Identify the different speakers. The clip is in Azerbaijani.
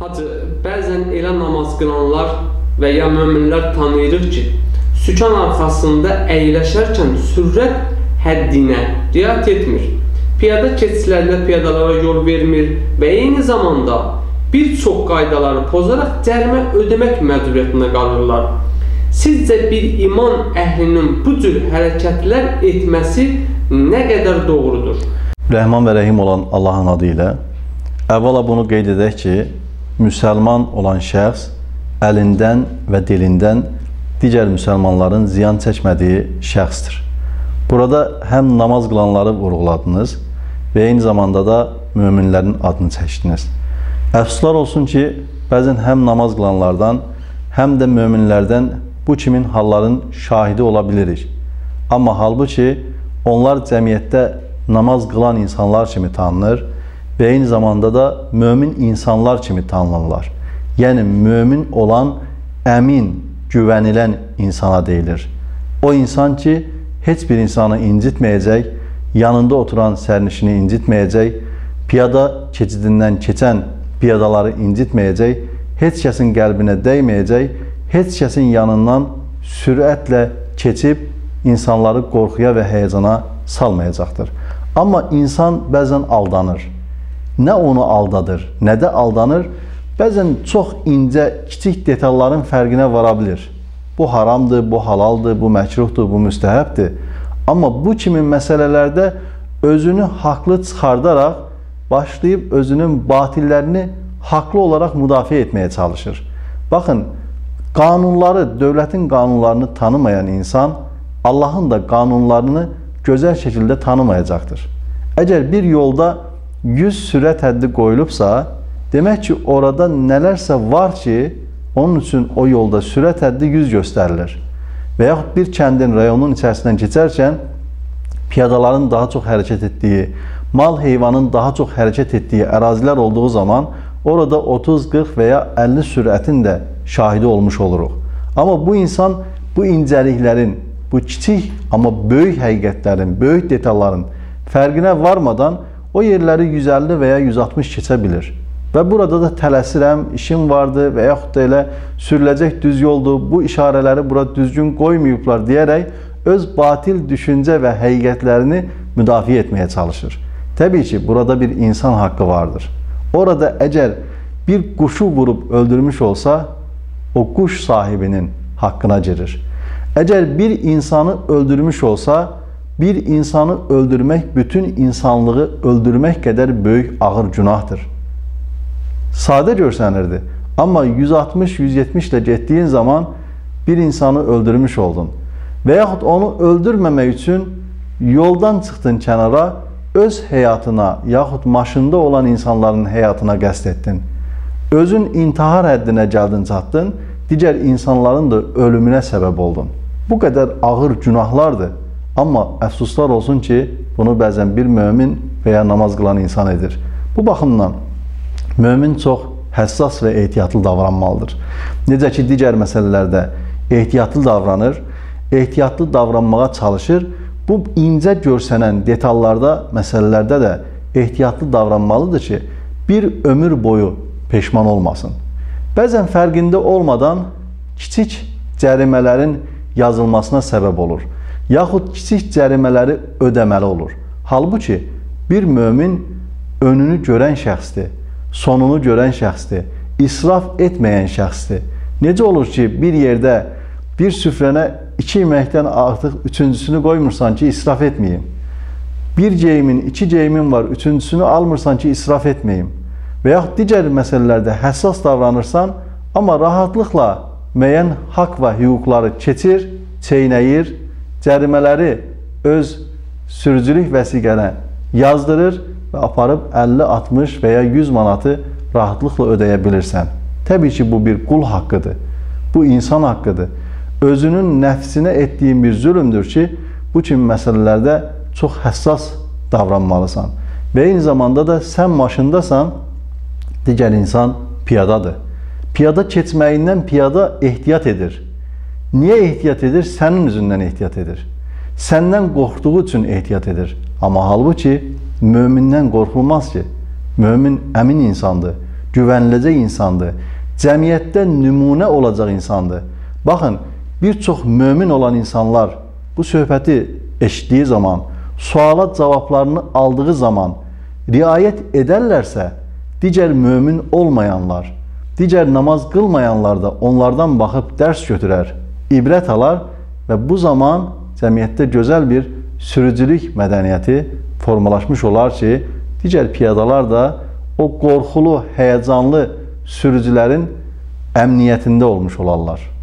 Speaker 1: Hacı, bəzən elə namaz qılanlar və ya möminlər tanıyırıq ki, sükan arxasında əyləşərkən sürət həddinə riayət etmir. Piyada keçişlərində piyadalara yol vermir və eyni zamanda bir çox qaydaları pozaraq cərimə ödəmək məcburiyyətində qalırlar. Sizcə bir iman əhlinin bu cür hərəkətlər etməsi nə qədər doğrudur?
Speaker 2: Rəhman və Rəhim olan Allahın adı ilə əvvəla bunu qeyd edək ki, müsəlman olan şəxs əlindən və dilindən digər müsəlmanların ziyan çəkmədiyi şəxsdir. Burada həm namaz qılanları vurğuladınız və eyni zamanda da möminlərin adını çəkdiniz. Əfsuslar olsun ki, bəzən həm namaz qılanlardan, həm də möminlərdən bu kimin halların şahidi ola bilirik. Amma halbuki onlar cəmiyyətdə namaz qılan insanlar kimi tanınır və eyni zamanda da mömin insanlar kimi tanınırlar. Yəni, mömin olan, əmin, güvənilən insana deyilir. O insan ki, heç bir insanı incitməyəcək, yanında oturan sərnişini incitməyəcək, piyada keçidindən keçən piyadaları incitməyəcək, heç kəsin qəlbinə dəyməyəcək, heç kəsin yanından sürətlə keçib insanları qorxuya və həyəcana salmayacaqdır. Amma insan bəzən aldanır. Nə onu aldadır, nə də aldanır, bəzən çox incə, kiçik detalların fərqinə vara bilir. Bu haramdır, bu halaldır, bu məkruhdur, bu müstəhəbdir. Amma bu kimi məsələlərdə özünü haqlı çıxardaraq başlayıb özünün batillərini haqlı olaraq müdafiə etməyə çalışır. Baxın, qanunları, dövlətin qanunlarını tanımayan insan Allahın da qanunlarını gözəl şəkildə tanımayacaqdır. Əgər bir yolda 100 sürət həddi qoyulubsa, demək ki, orada nələrsə var ki, onun üçün o yolda sürət həddi 100 göstərilir. Və yaxud bir kəndin, rayonun içərisindən keçərkən piyadaların daha çox hərəkət etdiyi, mal heyvanın daha çox hərəkət etdiyi ərazilər olduğu zaman orada 30, 40 və ya 50 sürətin də şahidi olmuş oluruq. Amma bu insan bu incəliklərin, bu kiçik amma böyük həqiqətlərin, böyük detalların fərqinə varmadan o yerləri 150 və ya 160 keçə bilir. Və burada da tələsirəm, işim vardı və yaxud da elə sürüləcək düz yoldur, bu işarələri bura düzgün qoymayıblar deyərək öz batil düşüncə və həqiqətlərini müdafiə etməyə çalışır. Təbii ki, burada bir insan haqqı vardır. Orada əgər bir quşu vurub öldürmüş olsa, o quş sahibinin haqqına girir. Əgər bir insanı öldürmüş olsa, bir insanı öldürmək bütün insanlığı öldürmək qədər böyük ağır günahdır. Sadə görsənirdi. Amma 160-170 ilə getdiyin zaman bir insanı öldürmüş oldun. Və yaxud onu öldürməmək üçün yoldan çıxdın kənara, öz həyatına, yaxud maşında olan insanların həyatına qəsd etdin. Özün intihar həddinə gəldin, çatdın, digər insanların da ölümünə səbəb oldun. Bu qədər ağır günahlardır. Amma əfsuslar olsun ki, bunu bəzən bir mömin və ya namaz qılan insan edir. Bu baxımdan mömin çox həssas və ehtiyatlı davranmalıdır. Necə ki, digər məsələlərdə ehtiyatlı davranır, ehtiyatlı davranmağa çalışır. Bu incə görsənən detallarda, məsələlərdə də ehtiyatlı davranmalıdır ki, bir ömür boyu peşman olmasın. Bəzən fərqində olmadan kiçik cərimələrin yazılmasına səbəb olur. Yaxud kiçik cərimələri ödəməli olur. Halbuki bir mömin önünü görən şəxsdir, sonunu görən şəxsdir, israf etməyən şəxsdir. Necə olur ki, bir yerdə bir süfrənə 2 yeməkdən artıq üçüncüsünü qoymursan ki, israf etməyim. Bir geyimin, 2 geyimin var, üçüncüsünü almırsan ki, israf etməyim. Və yaxud digər məsələlərdə həssas davranırsan, amma rahatlıqla müəyyən haqq və hüquqları keçir, çeynəyir, cərimələri öz sürücülük vəsiqənə yazdırır və aparıb 50, 60 və ya 100 manatı rahatlıqla ödəyə bilirsən. Təbii ki, bu bir qul haqqıdır, bu insan haqqıdır. Özünün nəfsinə etdiyin bir zülümdür ki, bu kimi məsələlərdə çox həssas davranmalısan. Və eyni zamanda da sən maşındasan, digər insan piyadadır. Piyada keçməyindən piyada ehtiyat edir. Niyə ehtiyat edir? Sənin üzündən ehtiyat edir. Səndən qorxduğu üçün ehtiyat edir. Amma halbuki mömindən qorxulmaz ki. Mömin əmin insandır. güvəniləcək insandır, cəmiyyətdə nümunə olacaq insandır. Baxın, bir çox mömin olan insanlar bu söhbəti eşitdiyi zaman, suala cavablarını aldığı zaman riayət edərlərsə, digər mömin olmayanlar, digər namaz qılmayanlar da onlardan baxıb dərs götürər, ibrət alar və bu zaman cəmiyyətdə gözəl bir sürücülük mədəniyyəti formalaşmış olar ki, digər piyadalar da o qorxulu, həyəcanlı sürücülərin əmniyyətində olmuş olarlar.